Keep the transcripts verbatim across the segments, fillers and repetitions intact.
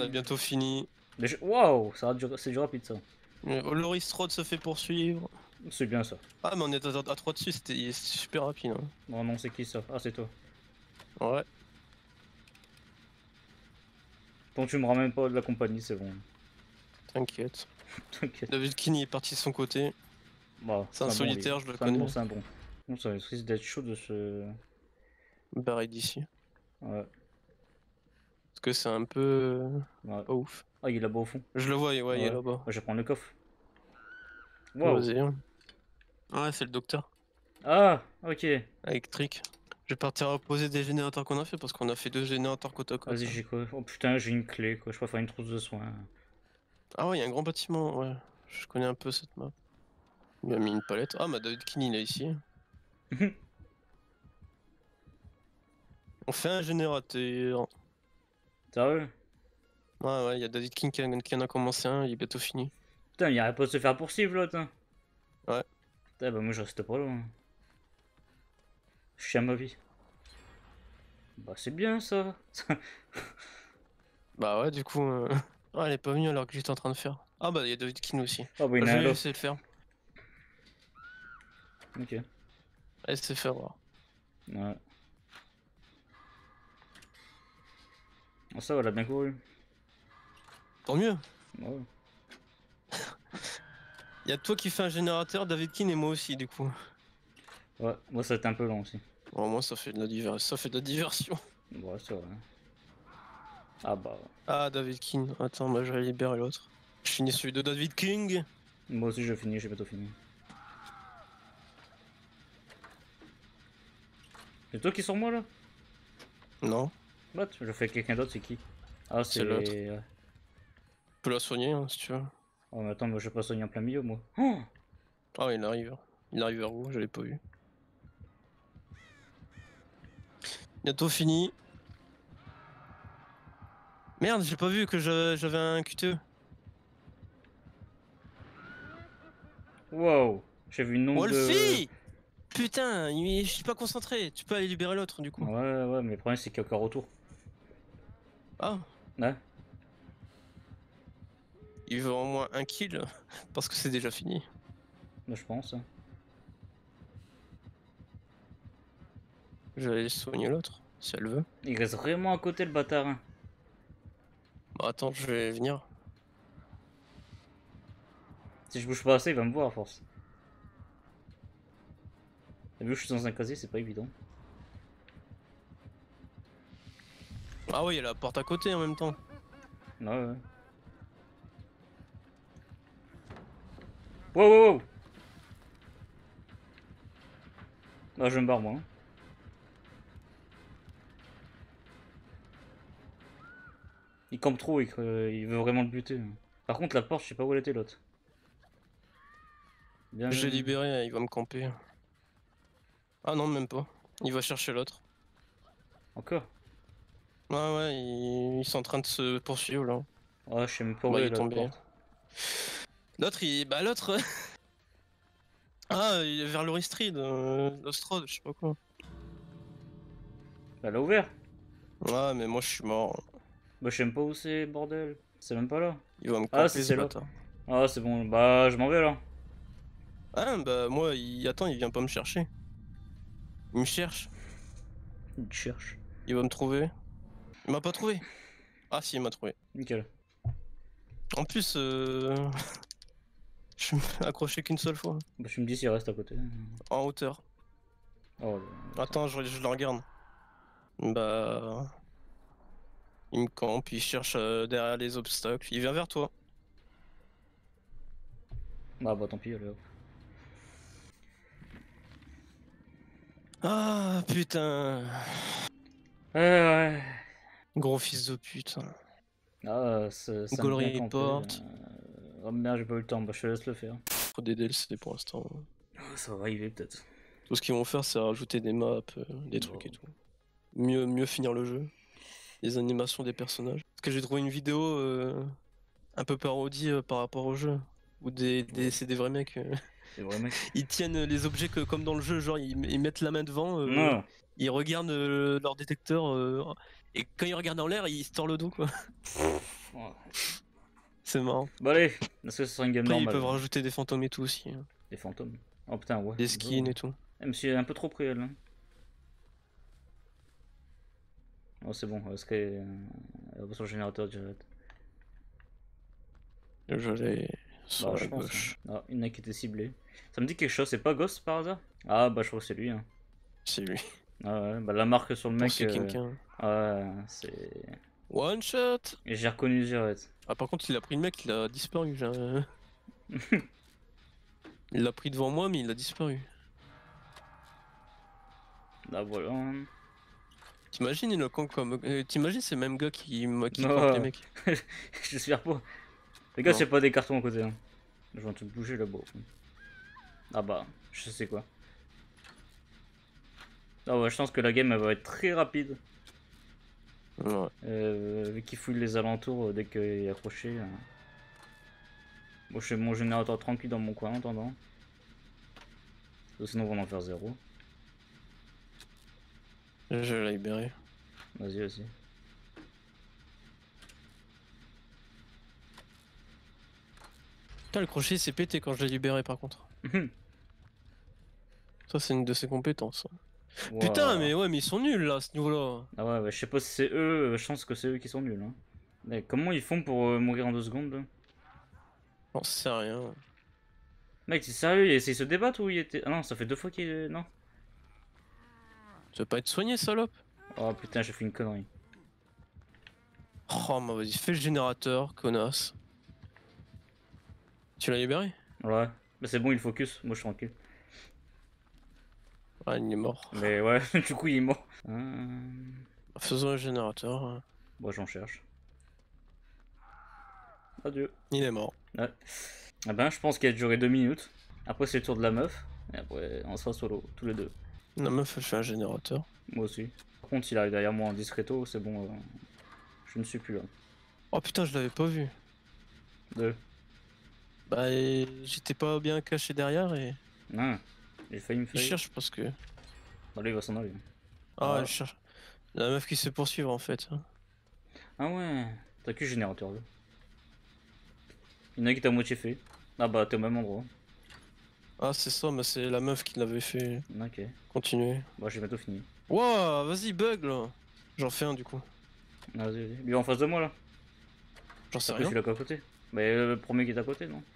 a bientôt fini. Mais je... Waouh, ça c'est du rapide ça. Loris Strode se fait poursuivre. C'est bien ça. Ah mais on est à, à trois dessus, c'était super rapide. Hein. Non non, c'est qui ça? Ah c'est toi. Ouais. Tant que tu me ramènes pas de la compagnie, c'est bon. T'inquiète. T'inquiète. David Keane est parti de son côté. Bah, c'est un, un solitaire, bon, je le connais. C'est un bon, c'est un bon. Bon, ça risque d'être chaud de se... barrer d'ici. Ouais. Parce que c'est un peu... Ouais. Pas ouf. Ah, il est là-bas au fond. Je le vois, ouais, ouais. Il est là-bas. Ouais, je vais prendre le coffre. Wow. Vas-y. Ouais, c'est le docteur. Ah, ok. Électrique. Je vais partir reposer des générateurs qu'on a fait parce qu'on a fait deux générateurs côte à côte. Vas-y, j'ai quoi? Oh putain, j'ai une clé quoi. Je préfère une trousse de soins. Ah ouais, il y a un grand bâtiment, ouais. Je connais un peu cette map. Il a mis une palette. Ah, bah David Keane, il est ici. On fait un générateur. Sérieux? Ouais, ouais, il y a David King qui, qui en a commencé un, il est bientôt fini. Putain, il arrête pas de se faire poursuivre l'autre. Hein. Ouais. Putain, bah moi je reste pas là. Hein. Je suis à ma vie. Bah c'est bien ça. Bah ouais, du coup... Euh... Oh, elle est pas venue alors que j'étais en train de faire. Ah bah il y a David King aussi. Ah bah il y en a je un vais là. essayer de le faire. Ok. Elle s'est fait voir. Ouais. Oh, ça va, elle a bien couru. Tant mieux. Ouais. Il y a toi qui fais un générateur, David King et moi aussi du coup. Ouais, moi ça a été un peu long aussi. Bon, moi ça fait de la diver... ça fait de la diversion. Ouais, c'est vrai. Ah bah. Ah David King, attends, bah je vais libérer l'autre. Je finis celui de David King. Moi aussi je finis, j'ai bientôt fini. C'est toi qui sors moi là? Non. What? Je fais quelqu'un d'autre, c'est qui? Ah c'est l'autre. Ouais. Tu peux la soigner hein, si tu veux. Oh mais attends, moi je vais pas soigner en plein milieu moi. Oh ah il arrive. Il arrive vers vous, je l'ai pas vu. Bientôt fini. Merde, j'ai pas vu que j'avais un Q T E. Wow, j'ai vu une nombre Wolfie de... Putain, je suis pas concentré. Tu peux aller libérer l'autre du coup. Ouais, ouais, mais le problème c'est qu'il y a encore autour. Ah. Ouais. Il veut au moins un kill parce que c'est déjà fini. Moi je pense. Je vais aller soigner l'autre si elle veut. Il reste vraiment à côté le bâtard. Hein. Bah attends, je vais venir. Si je bouge pas assez, il va me voir à force. Vu que je suis dans un casier, c'est pas évident. Ah oui, il y a la porte à côté en même temps. Ouais, ouais. Wow, wow, wow. Ah, je me barre moi. Hein. Il campe trop, il, euh, il veut vraiment le buter. Par contre, la porte, je sais pas où elle était l'autre. J'ai libéré, il va me camper. Ah non, même pas. Il va chercher l'autre. Encore? Ouais, ouais, ils, ils sont en train de se poursuivre là. Ouais, je sais même pas où bah, est il est tombé. L'autre, il. Bah, l'autre. ah, il est vers l'Oristrid, euh, l'Ostrode, je sais pas quoi. Elle a ouvert? Ouais, mais moi je suis mort. Bah, je sais même pas où c'est, bordel. C'est même pas là. Il va me camper, ah, c'est là. Ah, c'est bon. Bah, je m'en vais là. Ah, bah, moi, il. Attends, il vient pas me chercher. Il me cherche. Il te cherche. Il va me trouver. Il m'a pas trouvé. Ah, si, il m'a trouvé. Nickel. En plus, euh... je me suis accroché qu'une seule fois. Bah, tu me dis s'il reste à côté. En hauteur. Oh, le... Attends, je, je le regarde. Bah... Il me campe, il cherche euh, derrière les obstacles. Il vient vers toi. Bah, bah tant pis, allez hop. Ah, putain. Ouais, ouais. Gros fils de pute. Ah, ça Goal report. Euh... Oh merde, j'ai pas eu le temps, bah je te laisse le faire. Faut des D L C pour l'instant. Ça va arriver peut-être. Tout ce qu'ils vont faire, c'est rajouter des maps, euh, des bon. trucs et tout. Mieux, mieux finir le jeu. Les animations des personnages. Parce que j'ai trouvé une vidéo euh, un peu parodie euh, par rapport au jeu. Où des, des, c'est des vrais mecs. Euh, des vrais mecs. Ils tiennent les objets que, comme dans le jeu, genre ils, ils mettent la main devant, euh, non. Ils regardent euh, leur détecteur, euh, et quand ils regardent en l'air, ils se tordent le dos quoi. Ouais. C'est marrant. Bon allez, est-ce que ce sera une game Après, ils normale? peuvent rajouter des fantômes et tout aussi, hein. Des fantômes. Oh putain, ouais. Des skins et tout. Eh, monsieur est un peu trop près, elle. Hein. Oh, c'est bon, est-ce qu'elle elle va sur le générateur direct? J'allais sur Bah, la je pense. gauche. Hein. Ah, il y en a qui étaient ciblés. Ça me dit quelque chose, c'est pas Ghost par hasard? Ah, bah, je crois que c'est lui. Hein. C'est lui. Ah ouais, bah, la marque sur le Pour mec. c'est Euh... quelqu'un. Ouais, c'est. One shot. Et j'ai reconnu direct. Ah, par contre, il a pris le mec, il a disparu. j'ai un- Il l'a pris devant moi, mais il a disparu. Là, voilà. T'imagines, il a con comme. euh, T'imagines ces mêmes gars qui, qui campent les Non, mecs. j'espère pas. Les gars, Non. c'est pas des cartons à côté. Hein. Je vois un truc bouger là-bas. Ah bah, je sais quoi. Ah ouais, je pense que la game elle va être très rapide. Ouais. Euh, vu qu'il fouille les alentours euh, dès qu'il est accroché. Hein. Bon, je fais mon générateur tranquille dans mon coin en attendant. Sinon, on va en faire zéro. Je l'ai libéré. Vas-y, vas-y. Putain, le crochet s'est pété quand je l'ai libéré par contre. Ça, c'est une de ses compétences. Wow. Putain, mais ouais, mais ils sont nuls là, à ce niveau-là. Ah ouais, ouais, je sais pas si c'est eux, euh, je pense que c'est eux qui sont nuls. Hein. Mais comment ils font pour euh, mourir en deux secondes là? J'en sais rien. Mec, c'est sérieux, il essaie de se débattre ou il était. Ah non, ça fait deux fois qu'il est. Non. Tu veux pas être soigné, salope? Oh putain, j'ai fait une connerie. Oh, bah vas-y, fais le générateur, connasse. Tu l'as libéré? Ouais, mais c'est bon, il focus, moi je suis tranquille. Ah, il est mort. Mais ouais, du coup il est mort. Euh... Faisons le générateur. Bon, j'en cherche. Adieu. Il est mort. Ouais. Ah ben, je pense qu'il a duré deux minutes. Après, c'est le tour de la meuf. Et après, on sera solo, tous les deux. La meuf, elle fait un générateur. Moi aussi. Par contre, il arrive derrière moi en discreto, c'est bon. Euh... Je ne suis plus là. Oh putain, je l'avais pas vu. Deux. Bah, et j'étais pas bien caché derrière et. Non. J'ai failli me Il faire. cherche parce que. Bah, là, il va s'en aller. Ah, Ah. il cherche. La meuf qui se poursuivre en fait. Ah ouais. T'as que le générateur là. Il y en a qui t'a moitié fait. Ah bah, t'es au même endroit. Ah, c'est ça, mais c'est la meuf qui l'avait fait Ok. continuer. Bah, j'ai bientôt fini. Wouah, vas-y, bug là. J'en fais un du coup. Vas-y, vas-y. Lui en face de moi là. J'en sais C'est rien. celui-là qui est à côté. Bah, le premier qui est à côté, non?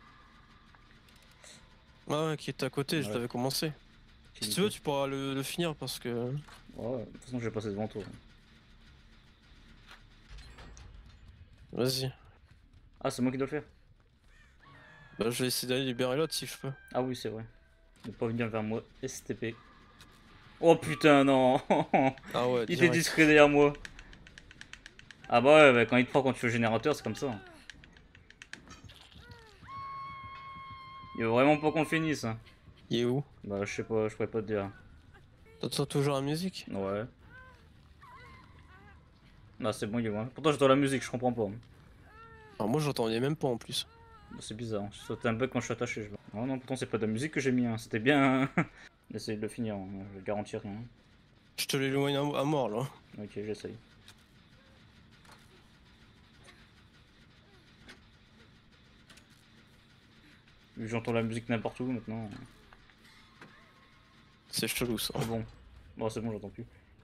Ah ouais, qui est à côté, je Ouais. l'avais commencé. Qui Si dit tu veux, que- tu pourras le, le finir parce que. Ouais, de toute façon, je vais passer devant toi. Vas-y. Ah, c'est moi qui dois le faire. Bah, je vais essayer d'aller libérer l'autre si je peux. Ah oui, c'est vrai. Ne pas venir vers moi. S T P. Oh putain, non. Ah ouais, Il était direct. discret derrière moi. Ah bah ouais, bah, quand il te prend quand tu fais le générateur, c'est comme ça. Il veut vraiment pas qu'on le finisse. Hein. Il est où? Bah je sais pas, je pourrais pas te dire. T'entends toujours la musique? Ouais. Bah c'est bon, il est loin. Pourtant j'entends la musique, je comprends pas. Alors moi j'entendais même pas en plus. Bah, c'est bizarre, je sautais un bug quand je suis attaché. Je... Oh non, pourtant c'est pas de la musique que j'ai mis, hein. C'était bien. D'essayer de le finir, hein. Je vais garantir rien. Je te l'éloigne à, à mort là. Ok, j'essaye. Vu que j'entends la musique n'importe où maintenant. C'est chelou ça. C'est bon. Bon, c'est bon, j'entends plus.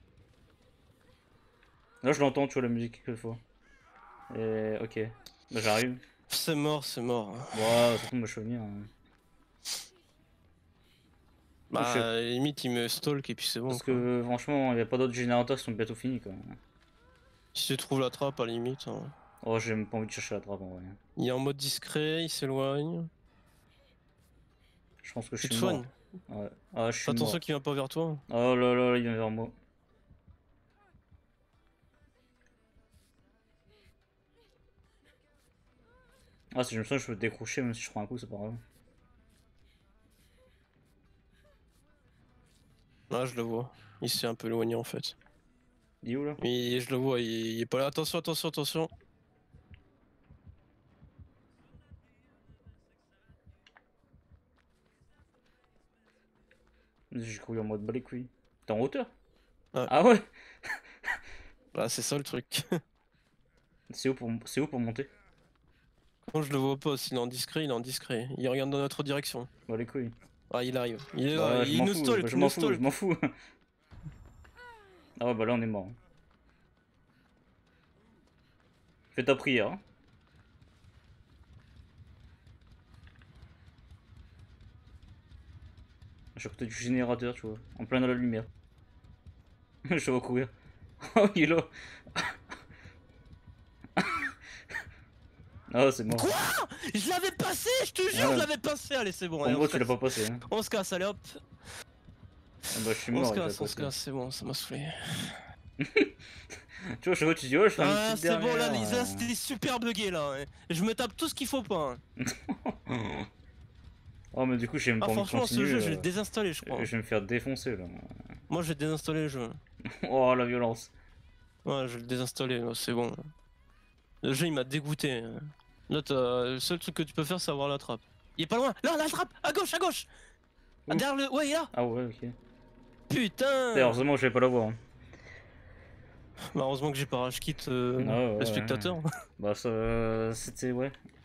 Là, je l'entends, tu vois, la musique quelquefois. Et ok. Bah, j'arrive. C'est mort, c'est mort. Wow, ça tombe, me venir. Hein. Bah, Je sais- à la limite, il me stalk et puis c'est bon. Parce quoi. que franchement, il n'y a pas d'autres générateurs qui sont bientôt finis quoi. Si tu trouves la trappe, à la limite. Hein. Oh, j'ai même pas envie de chercher la trappe en vrai. Il est en mode discret, il s'éloigne. Je pense que je Tu te suis mort. soignes. Ouais. Ah, je suis Fais attention mort. qu'il vient pas vers toi. Oh là là, là, il vient vers moi. Ah, si je me sens, je peux décrocher même si je prends un coup, c'est pas grave. Là, je le vois. Il s'est un peu éloigné en fait. Il est où là? Mais je le vois, il, il est pas là. Attention, attention, attention. J'ai couru en mode bas les couilles. T'es en hauteur? Ouais. Ah ouais? Bah, c'est ça le truc. C'est où, pour... c'est où pour monter? Quand je le vois pas, s'il est en discret, il est en discret. Il regarde dans notre direction. Bah les couilles. Ah, il arrive. Il est là, Bah, je il m'en nous fous, stalk, bah, je il m'en nous fous, stalk. je m'en fous. Ah ouais, bah là on est mort. Fais ta prière. Hein. Je suis à côté du générateur, tu vois, en plein dans la lumière. Je vais courir. Oh, il est là. Ah, c'est mort. Quoi? Je l'avais passé, je te jure, Ah ouais. je l'avais passé. Allez, c'est bon. En allez, on gros, se tu l'as casse. pas passé. Hein. On se casse, allez hop. Ah bah, je suis On mort. se il l'a casse, on se passé. casse, c'est bon, ça m'a saoulé. Tu vois, je vois, tu dis, oh, je fais un Ah, petit c'est bon, là, derrière. Lisa, c'était super bugué là. hein. Je me tape tout ce qu'il faut pas. hein. Oh, mais du coup, j'ai même Ah, pas envie de franchement, ce continuer. jeu, je là. l'ai désinstallé, je crois. Je vais me faire défoncer là. Moi, j'ai désinstallé le jeu. Oh, la violence. Ouais, je vais le désinstaller, là, c'est bon. Le jeu, il m'a dégoûté. Là, t'as... le seul truc que tu peux faire, c'est avoir la trappe. Il est pas loin. Là, la trappe. À gauche, à gauche. Ah, Où? derrière le... Ouais, il est là. Ah ouais, ok. Putain. Et heureusement que je vais pas la voir. Hein. Bah, heureusement que j'ai pas rage kit euh, Ah ouais, le ouais. spectateur. Bah ça, c'était ouais.